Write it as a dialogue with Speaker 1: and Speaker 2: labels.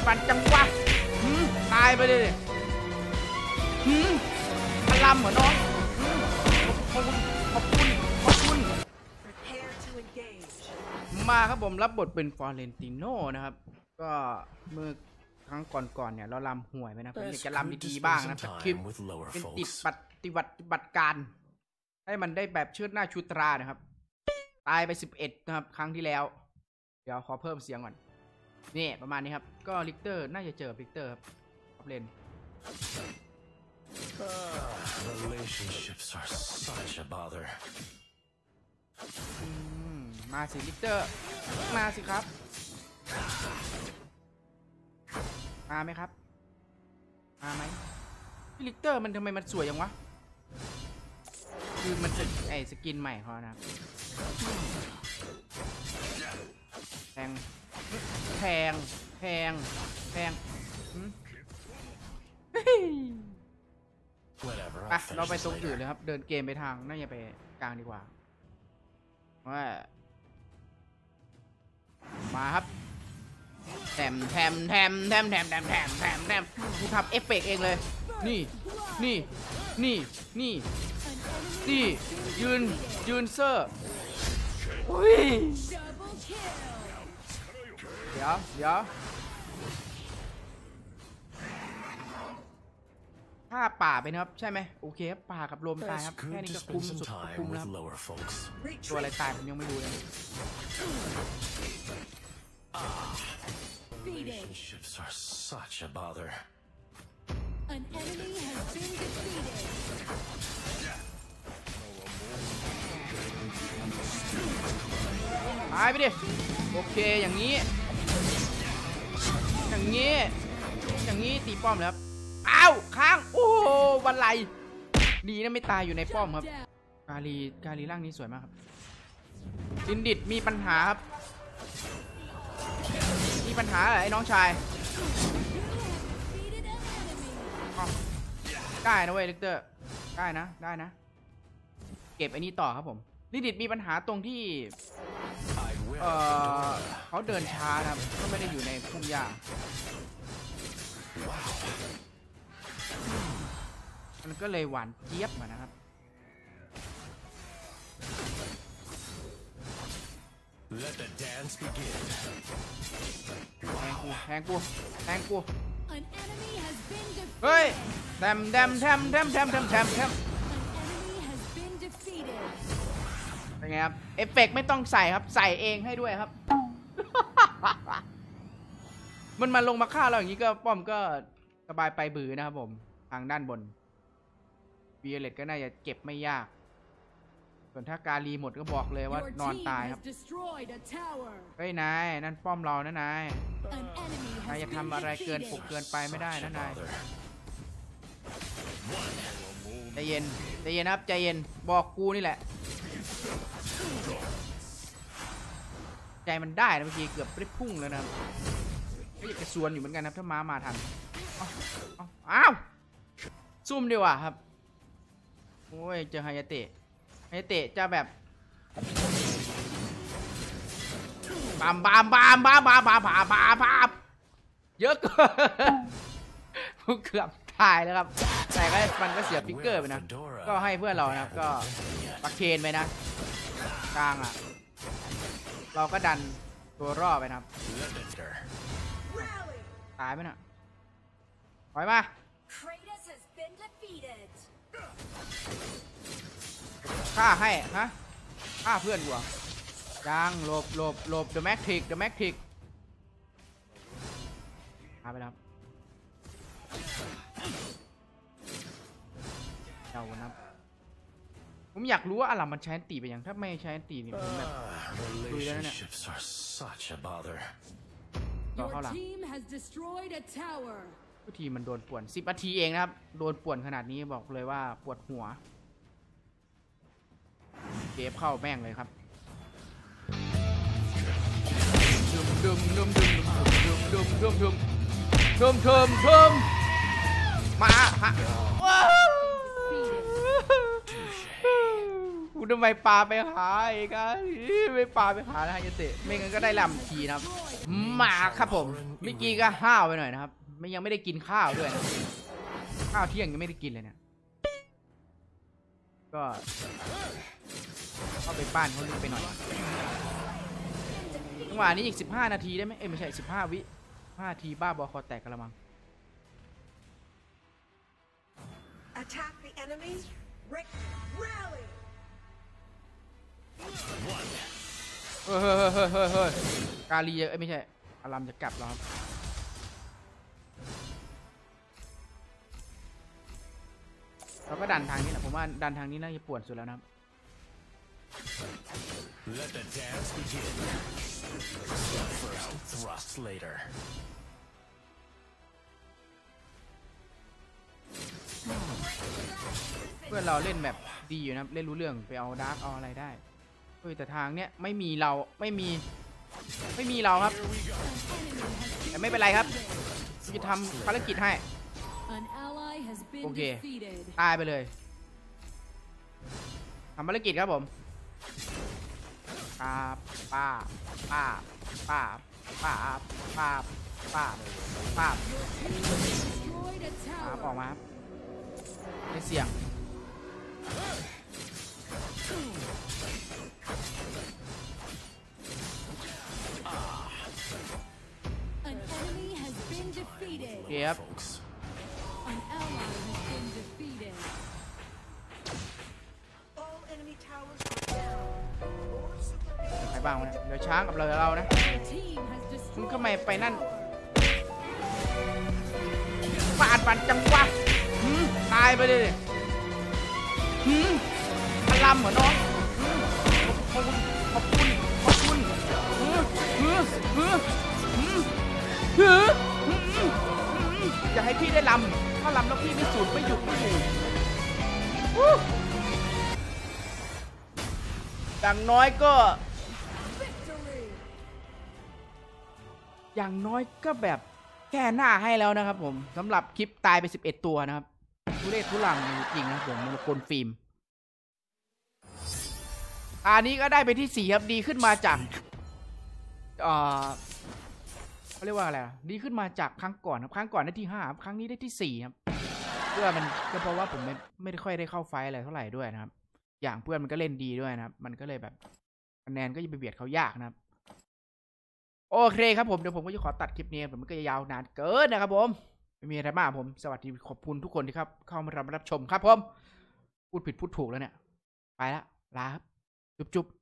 Speaker 1: ฟันจังวะตายไปเลยพลัมเหรอน้องขอบคุณมาครับผมรับบทเป็นฟลอเรนติโน่นะครับก็เมื่อครั้งก่อนเนี่ยเราลำห่วยไปนะผมอยากจะลำดีๆบ้างนะสคริปต์เป็นปฏิบัติการให้มันได้แบบเชิดหน้าชูตรานะครับตายไป11นะครับครั้งที่แล้วเดี๋ยวขอเพิ่มเสียงก่อนนี่ประมาณนี้ครับก็ลิกเตอร์น่าจะเจอลิกเตอร์ครับเลน
Speaker 2: Relationships are such a bother.
Speaker 1: มาสิลิกเตอร์มาสิครับมาไหมครับมาไหมพี่ลิกเตอร์มันทำไมมันสวยอย่างวะคือมันจะไอสกินใหม่เขานะแพงไปเราไปตรงอื่นเลยครับเดินเกมไปทางน่าจะไปกลางดีกว่าว่ามาครับแถมกูทำเอฟเฟกต์เองเลยนี่ยืนเซอร์เดี๋ยวถ้าป่าไปนะครับใช่ไหมโอเคครับป่ากับลมตายครับแค่นี้ก็คุ้มสุดคุ้มแล้วตัวอะไรตายผมยังไม่รู้เลย
Speaker 2: Relationships are such a bother.
Speaker 3: An enemy has been defeated.
Speaker 1: ตายไปดิโอเคอย่างนี้ตีป้อมแล้วครับอ้าวค้างโอ้วันไรดีนะไม่ตายอยู่ในป้อมครับกาลีร่างนี้สวยมากครับลินดิดมีปัญหาครับมีปัญหาอะไรไอ้น้องชายได้นะเว้ยลิกเตอร์ได้นะเก็บไอ้นี้ต่อครับผมลินดิดมีปัญหาตรงที่เขาเดินช้าครับก็ไม่ได้อยู่ในพุ่มหญ้ามันก็เลยหวานเจี๊ยบมานะครับแทงกูเฮ้ยแทมเป็นไงครับเอฟเฟกต์ไม่ต้องใส่ครับใส่เองให้ด้วยครับ มันมาลงมาฆ่าเราอย่างนี้ก็ป้อมก็สบายไปบือนะครับผมทางด้านบนวีเลตก็น่าจะเก็บไม่ยากส่วนถ้ากาลีหมดก็บอกเลยว่านอนตายครับเฮ้ยนายนั่นป้อมเรานะนายจะทำอะไรเกินปกเกินไปไม่ได้นะนายใจเย็นครับใจเย็นบอกกูนี่แหละใจมันได้นะเมื่อกี้เกือบได้พุ่งแล้วนะก็อยากจะสวนอยู่เหมือนกันครับถ้ามาทันอ้าวซุ่มดีกว่าครับโอ้ยเจอไฮยาเตะจะแบบบามเยอะเกินเกือบตายแล้วครับแต่ก็มันก็เสียฟิกเกอร์ไปนะก็ให้เพื่อนเรานะครับก็ปักเคนไปนะกลางอ่ะเราก็ดันตัวรอไปนะครับตายไหมน่ะถอยมาฆ่าให้ฮะฆ่าเพื่อนกูยังหลบเดอะแม็กทิกมาไปครับเจ้านะครับผมอยากรู้ว่าอะไรมันใช้ตีไปยังถ้าไม่ใช้ตีนี่ผมแบบดูแล้วเนี่ยต่อเข้าหลังทุกทีมันโดนป่วน10 นาทีเองนะครับโดนป่วนขนาดนี้บอกเลยว่าปวดหัวเก็บเข้าแม่งเลยครับดุมมาฮะกูทำไมปลาไปหาอีกอ่ะไม่ปลาไปหานะฮะยาเตะไม่งั้นก็ได้ลำทีนะครับมาครับผมเมื่อกี้ก็ห้าวไปหน่อยนะครับยังไม่ได้กินข้าวด้วยนะข้าวเที่ยงยังไม่ได้กินเลยเนี่ยก็เข้าไปบ้านเขาลึกไปหน่อยจังหวะนี้อีก15 นาทีได้ไหมไม่ใช่15 วิ5 นาทีบ้าบอคอแตกกันละมั้ง
Speaker 4: Attack the enemy. Rally.
Speaker 1: เฮ้ยกาลีไม่ใช่อารามจะกลับแล้วครับเราก็ดันทางนี้แหละผมว่าดันทางนี้น่าจะปวดสุดแล้วนะครับ
Speaker 2: Let the dance begin. Shot first, thrust later.
Speaker 1: เพื่อนเราเล่นแบบดีอยู่นะเล่นรู้เรื่องไปเอาดาร์กเอาอะไรได้เฮ้ยแต่ทางเนี้ยไม่มีเราไม่มีเราครับแต่ไม่เป็นไรครับจะทำภารกิจให้โอเคตายไปเลยทำภารกิจครับผมป้าป้าป้าป้าป้าป้าป้าป้าออกมาครับไม่เสี่ยงโอเคครับ
Speaker 4: All enemy towers are down. More super
Speaker 1: ใครบ้างวะเนี่ยเหลือช้างกับเรานะมึงทำไมไปนั่นฟาดบันจังวะตายไปเลยพลัมเหรอน้องขอบคุณอย่าให้พี่ได้ลำถ้าลำแล้วพี่ไม่สูดไม่หยุดไม่อยู่อย่างน้อยก็แบบแก้หน้าให้แล้วนะครับผมสำหรับคลิปตายไป11 ตัวนะครับทุเรศทุลังจริงนะผมมโนโคนฟิล์มอันนี้ก็ได้ไปที่4ครับดีขึ้นมาจากเขาเรียกว่าอะไรดีขึ้นมาจากครั้งก่อนครับครั้งก่อนได้ที่5ครับครั้งนี้ได้ที่4ครับเพื่อมันก็เพราะว่าผมไม่ได้ค่อยได้เข้าไฟอะไรเท่าไหร่ด้วยนะครับอย่างเพื่อนมันก็เล่นดีด้วยนะครับมันก็เลยแบบคะแนนก็จะไปเบียดเขายากนะครับโอเคครับผมเดี๋ยวผมก็จะขอตัดคลิปนี้ผมมันก็จะยาวนานเกินนะครับผมไม่มีอะไรมากผมสวัสดีขอบคุณทุกคนที่ครับเข้ามารับชมครับผมพูดผิดพูดถูกแล้วเนี่ยไปละลาครับจุ๊บ